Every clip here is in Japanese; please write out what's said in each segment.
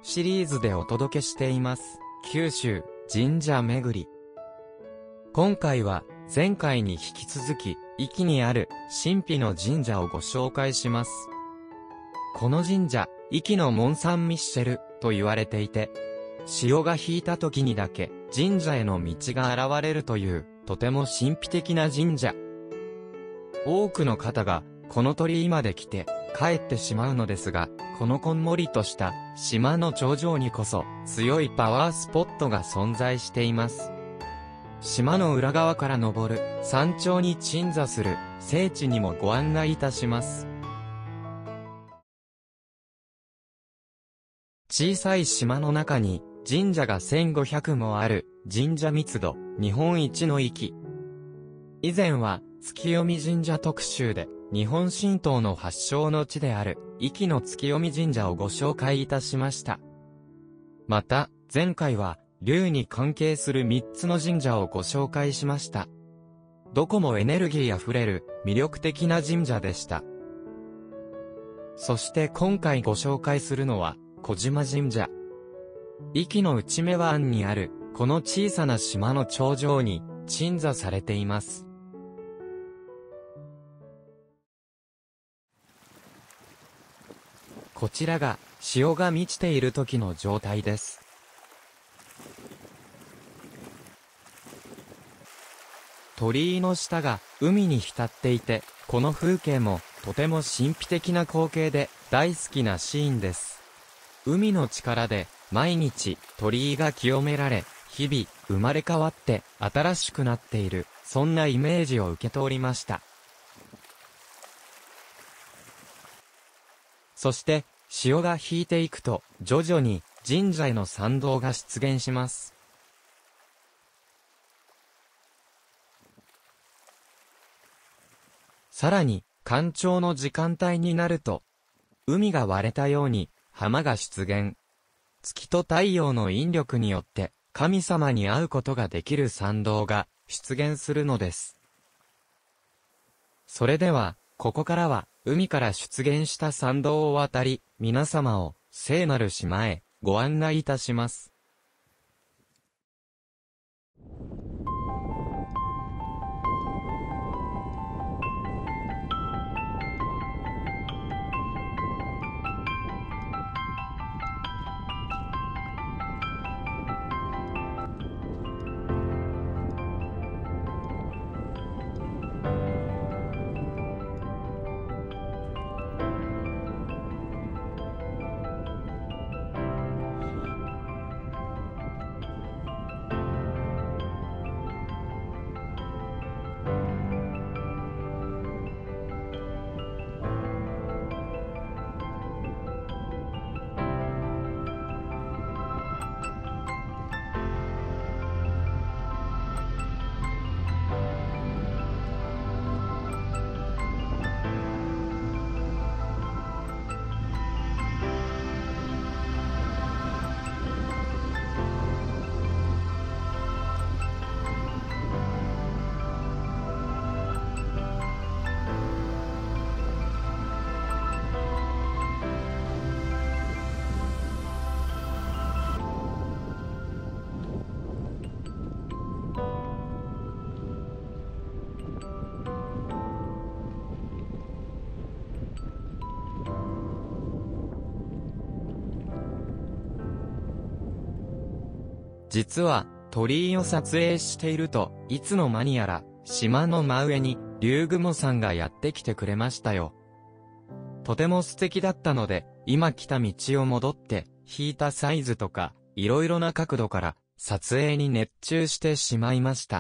シリーズでお届けしています。九州神社巡り。今回は前回に引き続き、壱岐にある神秘の神社をご紹介します。この神社、壱岐のモン・サン・ミッシェルと言われていて、潮が引いた時にだけ神社への道が現れるという、とても神秘的な神社。多くの方がこの鳥居まで来て帰ってしまうのですが、このこんもりとした島の頂上にこそ強いパワースポットが存在しています。島の裏側から登る山頂に鎮座する聖地にもご案内いたします。小さい島の中に神社が1500もある神社密度日本一の壱岐。以前は月読神社特集で日本神道の発祥の地である壱岐の月読神社をご紹介いたしました。また前回は龍に関係する3つの神社をご紹介しました。どこもエネルギーあふれる魅力的な神社でした。そして今回ご紹介するのは小島神社。壱岐の内目湾にあるこの小さな島の頂上に鎮座されています。こちらが潮が満ちている時の状態です。鳥居の下が海に浸っていて、この風景もとても神秘的な光景で大好きなシーンです。海の力で毎日鳥居が清められ、日々生まれ変わって新しくなっている、そんなイメージを受け取りました。そして潮が引いていくと徐々に神社への参道が出現します。さらに干潮の時間帯になると海が割れたように浜が出現。月と太陽の引力によって神様に会うことができる参道が出現するのです。それではここからは海から出現した参道を渡り、皆様を聖なる島へご案内いたします。実は鳥居を撮影しているといつの間にやら島の真上に龍雲さんがやってきてくれましたよ。とても素敵だったので今来た道を戻って引いたサイズとかいろいろな角度から撮影に熱中してしまいました。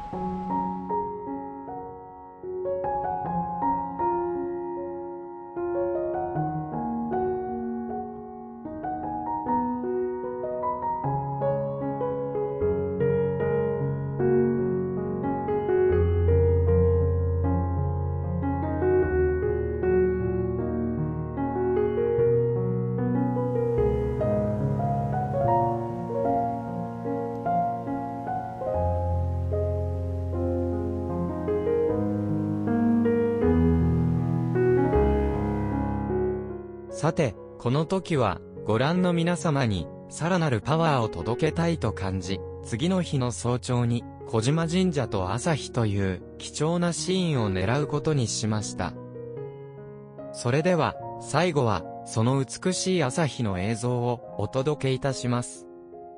さて、この時は、ご覧の皆様に、さらなるパワーを届けたいと感じ、次の日の早朝に、小島神社と朝日という貴重なシーンを狙うことにしました。それでは、最後は、その美しい朝日の映像をお届けいたします。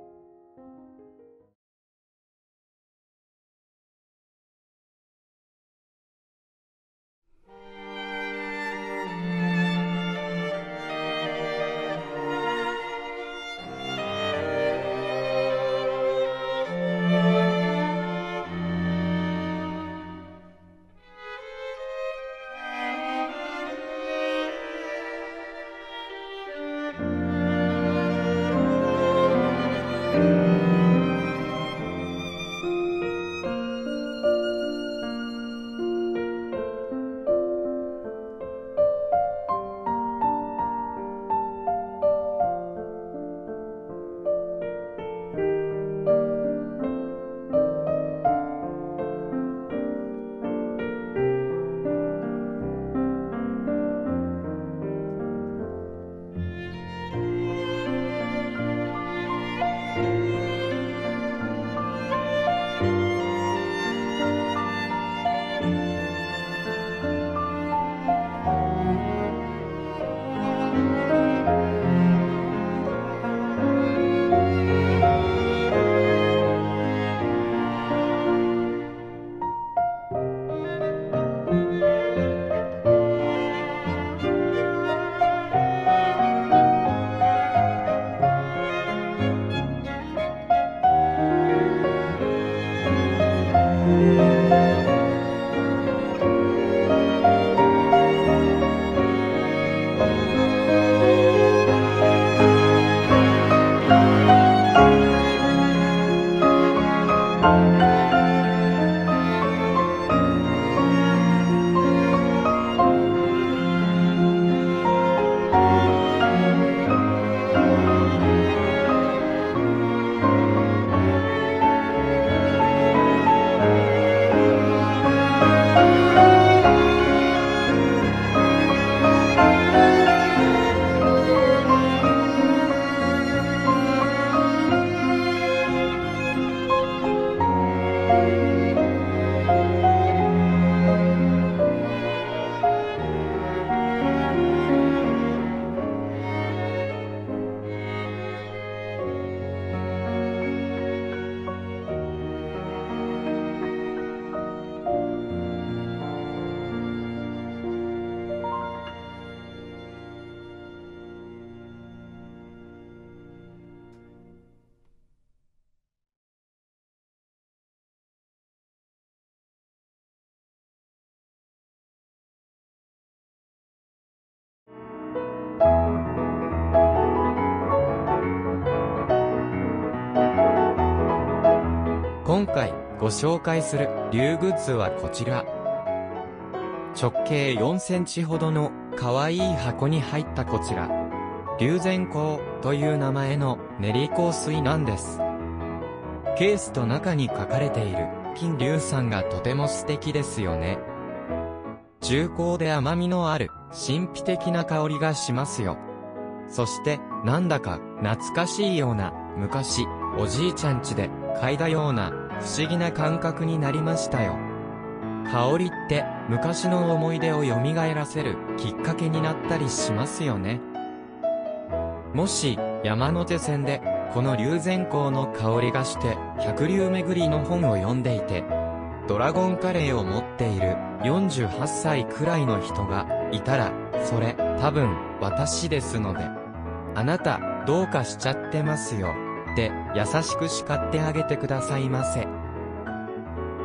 今回ご紹介する竜グッズはこちら。直径4センチほどの可愛い箱に入ったこちら。龍涎香という名前の練り香水なんです。ケースと中に書かれている金龍さんがとても素敵ですよね。重厚で甘みのある神秘的な香りがしますよ。そしてなんだか懐かしいような昔おじいちゃん家で嗅いだような不思議な感覚になりましたよ。香りって昔の思い出を蘇らせるきっかけになったりしますよね。もし山手線でこの龍涎香の香りがして百龍巡りの本を読んでいて、ドラゴンカレーを持っている48歳くらいの人がいたら、それ多分私ですので、あなたどうかしちゃってますよって優しく叱ってあげてくださいませ。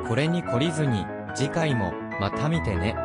これに懲りずに、次回も、また見てね。